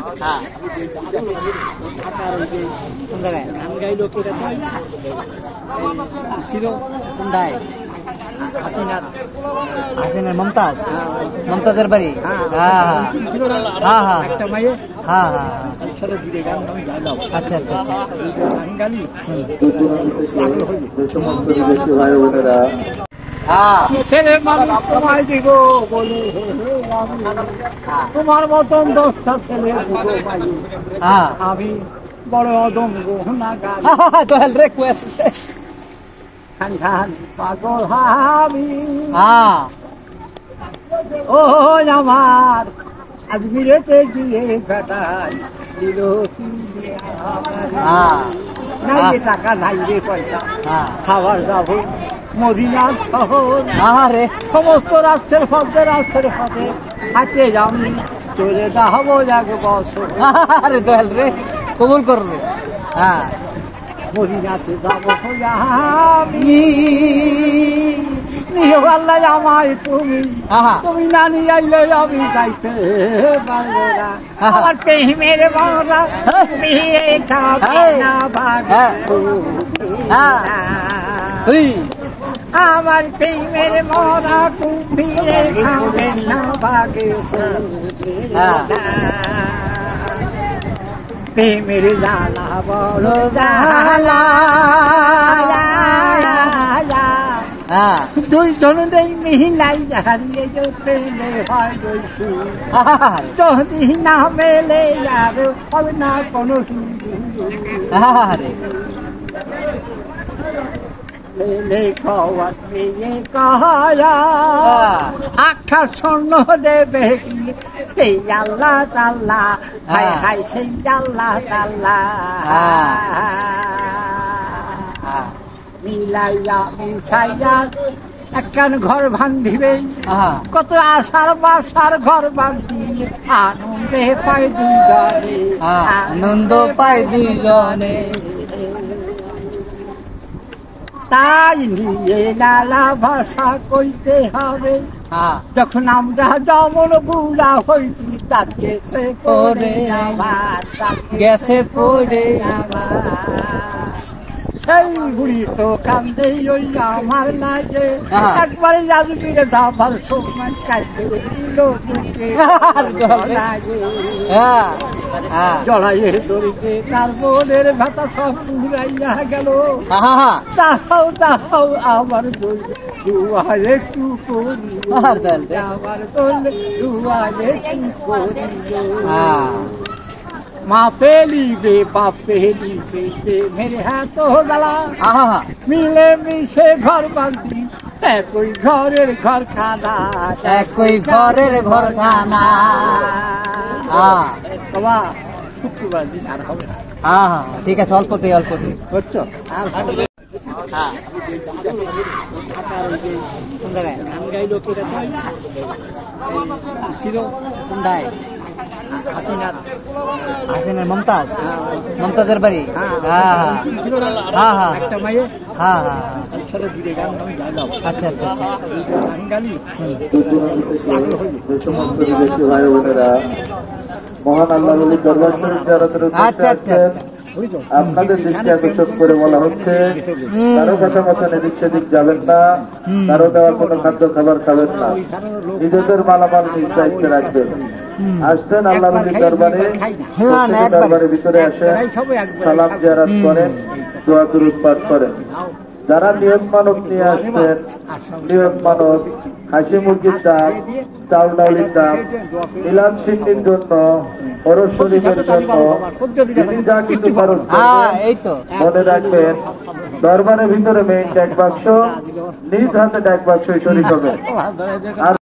হ্যাঁ কোন জায়গায় গান গাইলো কেটা ছিল কোনটায় হাসিনার মমতাজ মমতাজের বাড়ি হ্যাঁ হ্যাঁ হ্যাঁ একটা মাইয়ে হ্যাঁ হ্যাঁ আচ্ছা আচ্ছা আচ্ছা ছেলে মানুষ তোমায় দিব বলে তোমার মতন 10টা ছেলে আমি বড় অদম্য দোহেল রিকোয়েস্ট খান পাগল আমি ও আমার আজমিরেতে গিয়ে বেটাই দিল নাই রে টাকা নাই রে পয়সা খাবার যাবো মদিনার শহর আরে সমস্ত রাষ্ট্রের পথে হাঁটে যাবি চলে যাবো এক বছর আরে দোহেল রে কবুল করবে হ্যাঁ মদিনাতে যাবো আমি আল্লাহ আমায় তুমি না নিয়ে আইলে আমি যাইতে পারবো না আমার প্রেমের মরা আমার প্রেমের মরা কুম্ভীরে খাবে না ভাগে প্রেমের জ্বালা বড় জ্বালা দুইজন দেই মিলাই হারিয়ে প্রেমে হয় যদি না মেলে যাবে হবে না কোনো আখা স্বর্ণ দেবে সেই আল্লাহ তাল্লা হাই হাই সেই আল্লাহ তাল্লা মিলাইয়া মিশাইয়া একখান ঘর ভাঙিবে কত আশার বাসার ঘর ভাঙিবে আনন্দে পাই দুইজনে আনন্দ পাই দুইজনে তাই নিয়ে নানা ভাষা কইতে হবে যখন আমরা যেমন বুড়া হয়েছি তার গেছে পড়ে আবার গেছে পড়ে আবার সেই বুড়ি তো কান্দে ওই আমার লাগে একবারে রাজবীরে যাবার সময় কাটতে দিল জড়াইয়ের দড়িতে তার বোনের ভাতা সব উড়াইয়া গেল চাহাও আমার দুয়ার একটু করি আমার দুয়ার একটু করি মা পেলিবে বাপ পেলিবে মেরে হাত গলা মিলে মিশে ঘর বাঁধি একই ঘরের ঘর খানা একই ঘরের ঘর খানা বাবা শুক্রবার দিন আর হবে না ঠিক আছে অল্পতে বুঝছো কোন জায়গায় গান গাইলো কেটা ছিল কোনটায় হাসিনার মমতাজ মমতাজের বাড়ি হ্যাঁ হ্যাঁ একটা মাইয়ে হ্যাঁ হ্যাঁ আচ্ছা আচ্ছা আচ্ছা মহান আল্লাহ দরবার আচ্ছা আচ্ছা আপনাদের দৃষ্টি আকর্ষণ করে বলা হচ্ছে কারো কথা মতন এদিক সেদিক যাবেন না, কারো দেওয়ার কোনো খাদ্য খাবার খাবেন না, নিজেদের মালামাল নিজ দায়িত্বে রাখবেন। আসছেন আল্লাহ নবীর দরবারে, দরবারের ভিতরে আসেন, সালাম জিয়ারত করেন, দোয়া দুরূদ পাঠ করেন। যারা নিয়ত মানব নিয়ে আসছেন, নিয়ত মানব হাসি মুরগির দাম, চাল ডাউলির দাম, মিলাদ সিন্নির জন্য, ওরস শরীফের জন্য যিনি যা কিছু খরচ মনে রাখবেন, দরবারের ভিতরে মেইন ট্যাগ বাক্স, নিজ হাতে ট্যাগ বাক্স শরীফ হবে।